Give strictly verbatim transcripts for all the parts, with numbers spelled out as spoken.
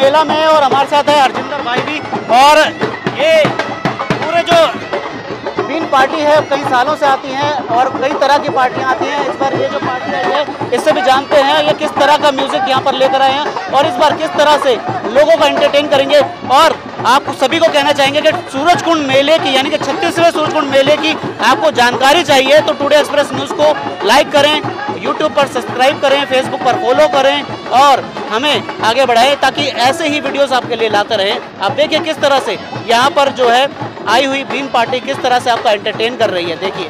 मेला में और हमारे साथ है हरजिंदर भाई भी। और ये पूरे जो बीन पार्टी है कई सालों से आती हैं और कई तरह की पार्टियां आती हैं। इस बार ये जो पार्टी आई है इससे भी जानते हैं ये किस तरह का म्यूजिक यहाँ पर लेकर आए हैं और इस बार किस तरह से लोगों को एंटरटेन करेंगे। और आप सभी को कहना चाहेंगे कि सूरजकुंड मेले की यानी कि छत्तीसवें सूरजकुंड मेले की आपको जानकारी चाहिए तो टुडे एक्सप्रेस न्यूज़ को लाइक करें, यूट्यूब पर सब्सक्राइब करें, फेसबुक पर फॉलो करें और हमें आगे बढ़ाएं ताकि ऐसे ही वीडियोस आपके लिए लाते रहें। आप देखिए किस तरह से यहाँ पर जो है आई हुई बीन पार्टी किस तरह से आपका एंटरटेन कर रही है। देखिए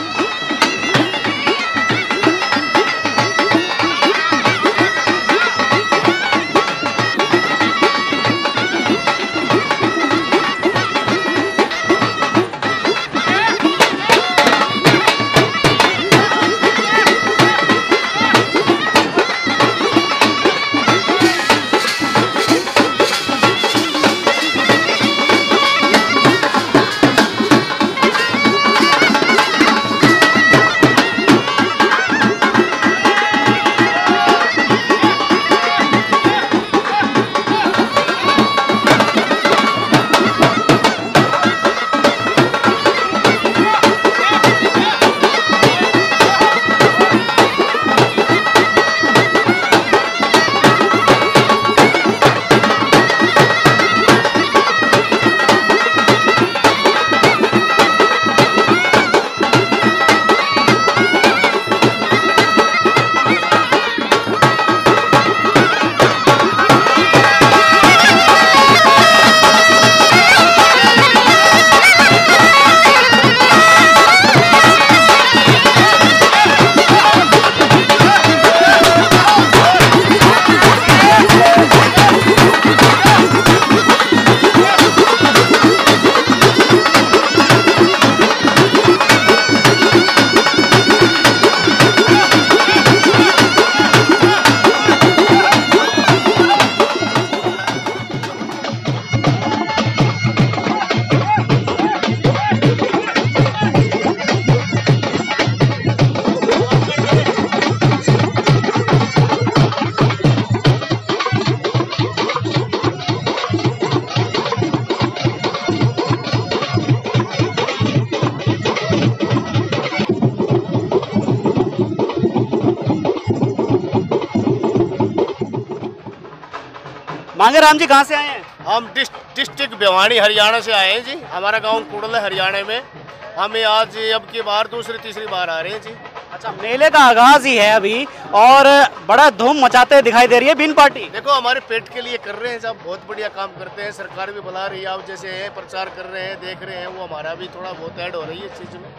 मांगेराम जी कहाँ से आए हैं? हम डिस्ट्रिक्ट भिवानी हरियाणा से आए हैं जी। हमारा गांव कुड़ल है हरियाणा में। हमें आज अब की बार दूसरी तीसरी बार आ रहे हैं जी। अच्छा, मेले का आगाज ही है अभी और बड़ा धूम मचाते दिखाई दे रही है बीन पार्टी। देखो हमारे पेट के लिए कर रहे हैं सब, बहुत बढ़िया काम करते हैं। सरकार भी बुला रही है, आप जैसे है प्रचार कर रहे हैं, देख रहे हैं, वो हमारा भी थोड़ा बहुत ऐड हो रही है इस चीज़ में।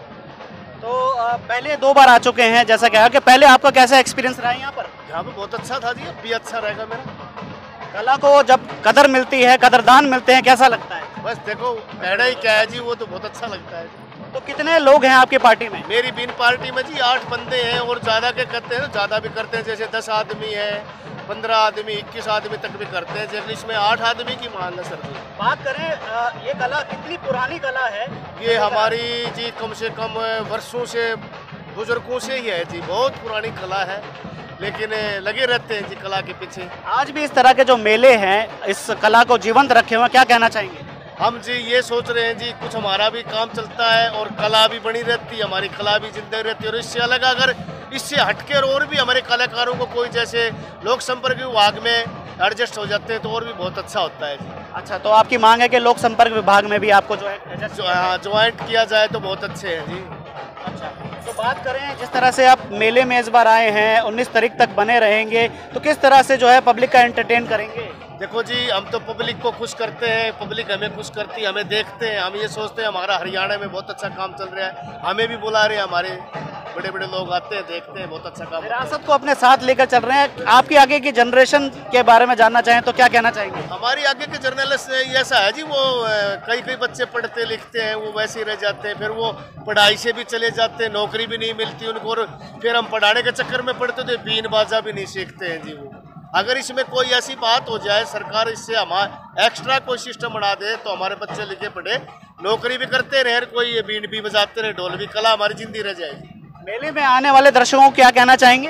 तो पहले दो बार आ चुके हैं, जैसा कहा कि पहले आपका कैसा एक्सपीरियंस रहा है यहाँ पर? यहाँ पे बहुत अच्छा था जी, अब भी अच्छा रहेगा मेरा। कला को जब कदर मिलती है, कदरदान मिलते हैं, कैसा लगता है? बस देखो कहना ही क्या है जी, वो तो बहुत अच्छा लगता है। तो कितने लोग हैं आपकी पार्टी में? मेरी बीन पार्टी में जी आठ बंदे हैं और ज़्यादा के करते हैं, ज़्यादा भी करते हैं, जैसे दस आदमी है, पंद्रह आदमी, इक्कीस आदमी तक भी करते हैं। जैसे इसमें आठ आदमी की मान है सर जी। बात करें ये कला कितनी पुरानी कला है? ये हमारी जी कम से कम वर्षों से, बुजुर्गों से ही है जी, बहुत पुरानी कला है, लेकिन लगे रहते हैं जी कला के पीछे। आज भी इस तरह के जो मेले हैं इस कला को जीवंत रखे हुए, क्या कहना चाहेंगे? हम जी ये सोच रहे हैं जी कुछ हमारा भी काम चलता है और कला भी बनी रहती है, हमारी कला भी जिंदा रहती है। और इससे अलग अगर इससे हटकर और भी हमारे कलाकारों को कोई जैसे लोक संपर्क विभाग में एडजस्ट हो जाते हैं तो और भी बहुत अच्छा होता है जी। अच्छा, तो आपकी मांग है कि लोक संपर्क विभाग में भी आपको जो है ज्वाइंट किया जाए तो बहुत अच्छे हैं जी। अच्छा, तो बात करें जिस तरह से आप मेले में इस बार आए हैं, उन्नीस तारीख तक बने रहेंगे, तो किस तरह से जो है पब्लिक का एंटरटेन करेंगे? देखो जी, हम तो पब्लिक को खुश करते हैं, पब्लिक हमें खुश करती है, हमें देखते हैं, हम ये सोचते हैं हमारा हरियाणा में बहुत अच्छा काम चल रहा है, हमें भी बुला रहे हैं, हमारे बड़े बड़े लोग आते हैं, देखते हैं, बहुत अच्छा काम। विरासत को अपने साथ लेकर चल रहे हैं। आपकी आगे की जनरेशन के बारे में जानना चाहें तो क्या कहना चाहेंगे? हमारी आगे के जर्नलिस्ट ऐसा है जी, वो कई कई बच्चे पढ़ते लिखते हैं, वो वैसे ही रह जाते हैं, फिर वो पढ़ाई से भी चले जाते हैं, नौकरी भी नहीं मिलती उनको, और फिर हम पढ़ाने के चक्कर में पढ़ते तो बीन बाजा भी नहीं सीखते हैं जी वो। अगर इसमें कोई ऐसी बात हो जाए, सरकार इससे हमारा एक्स्ट्रा कोई सिस्टम बना दे तो हमारे बच्चे लिखे पढ़े, नौकरी भी करते रहे, कोई बीन भी बजाते रहे, ढोल भी, कला हमारी जिंदी रह जाएगी। मेले में आने वाले दर्शकों को क्या कहना चाहेंगे?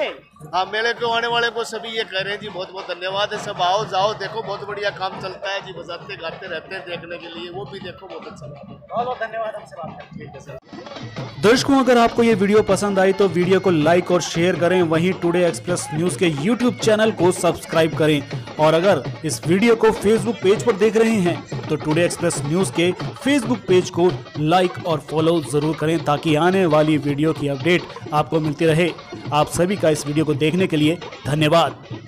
हाँ, मेले को आने वाले को सभी ये कह रहे हैं जी, बहुत बहुत धन्यवाद है। सब आओ जाओ, देखो बहुत बढ़िया काम चलता है जी, बजाते गाते रहते हैं देखने के लिए, वो भी देखो, बहुत अच्छा लगता है। बहुत बहुत धन्यवाद हमसे बात करने के लिए। दर्शकों, अगर आपको ये वीडियो पसंद आई तो वीडियो को लाइक और शेयर करें, वहीं टुडे एक्सप्रेस न्यूज के यूट्यूब चैनल को सब्सक्राइब करें। और अगर इस वीडियो को फेसबुक पेज पर देख रहे हैं तो टुडे एक्सप्रेस न्यूज के फेसबुक पेज को लाइक और फॉलो जरूर करें, ताकि आने वाली वीडियो की अपडेट आपको मिलती रहे। आप सभी का इस वीडियो को देखने के लिए धन्यवाद।